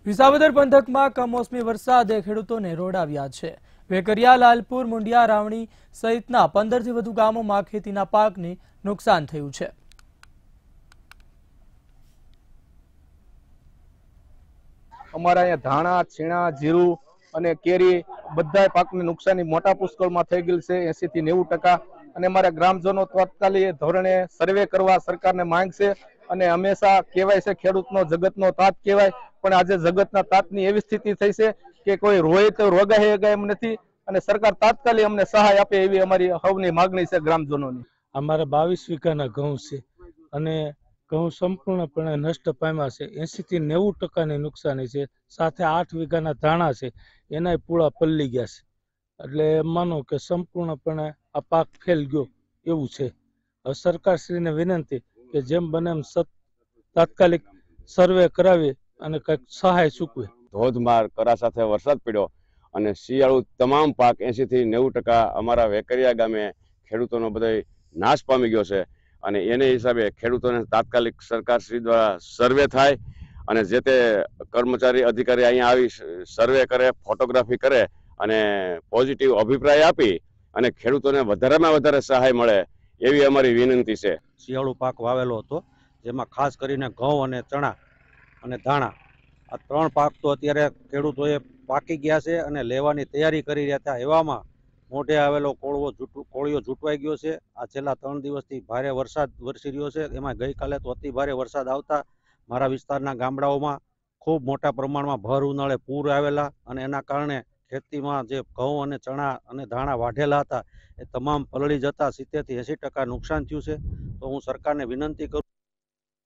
વિસાવદર પંથકમાં કમોસમી વરસાદે ખેડૂતોને રોડાવ્યા છે। વેકરિયા, લાલપુર, મુંડિયા, રાવણી સહિતના 15થી વધુ ગામોમાં ખેતીના પાકને નુકસાન થયું છે। અમારા અહીંયા ધાણા, છીણા, જીરું અને કેરી બધા પાકને નુકસાની મોટા પુષ્કળમાં થઈ ગયેલ છે, 80 થી 90%। અને અમારા ગ્રામજનો તાત્કાલિક ધોરણે સર્વે કરવા સરકારને માંગ છે। અને હંમેશા કહેવાય છે ખેડૂતનો જગતનો તાત કહેવાય, પણ આજે જગતના તાતની એવી સ્થિતિ થઈ છે કે કોઈ રોય તો રોગાય એમ નથી। અને સરકાર તાત્કાલિક અમને સહાય આપે એવી અમારી સૌની માગણી છે ગ્રામજનોની। અમારા 22 વીઘાના ઘઉં છે અને ઘઉં સંપૂર્ણપણે નષ્ટ પામ્યા છે। 80 થી 90%ની નુકસાની છે। સાથે 8 વીઘાના ધાણા છે, એનાય પૂળા પલ્લી ગયા છે। એટલે માનો કે સંપૂર્ણપણે આ પાક ફેલ ગયો એવું છે। હવે સરકારશ્રીને વિનંતી કે જેમ બને એમ તાત્કાલિક સર્વે કરાવી અને કંઈક સહાય ચૂકવે। ધોધમાર કરા સાથે વરસાદ પડ્યો અને શિયાળુ તમામ પાક 80 થી 90% અમારા વેકરિયા ગામે ખેડૂતોનો બધો નાશ પામી ગયો છે। અને એને હિસાબે ખેડૂતોને તાત્કાલિક સરકારશ્રી દ્વારા સર્વે થાય અને જે તે કર્મચારી અધિકારી અહીંયા આવી સર્વે કરે, ફોટોગ્રાફી કરે અને પોઝિટિવ અભિપ્રાય આપી અને ખેડૂતોને વધારેમાં વધારે સહાય મળે એવી અમારી વિનંતી છે। શિયાળુ પાક વાવેલો હતો, જેમાં ખાસ કરીને ઘઉં અને ચણા અને ધાણા આ 3 પાક તો અત્યારે ખેડૂતોએ પાકી ગયા છે અને લેવાની તૈયારી કરી રહ્યા હતા। એવામાં મોઢે આવેલો કોળિયો ઝૂંટવાઈ ગયો છે। આ છેલ્લા 3 દિવસથી ભારે વરસાદ વરસી રહ્યો છે। એમાં ગઈકાલે તો અતિ ભારે વરસાદ આવતા મારા વિસ્તારના ગામડાઓમાં ખૂબ મોટા પ્રમાણમાં ભર ઉનાળે પૂર આવેલા અને એના કારણે ખેતીમાં જે ઘઉં અને ચણા અને ધાણા વાઢેલા હતા એ તમામ પલળી જતા 70 થી 80% નુકસાન થયું છે। તો હું સરકારને વિનંતી કરું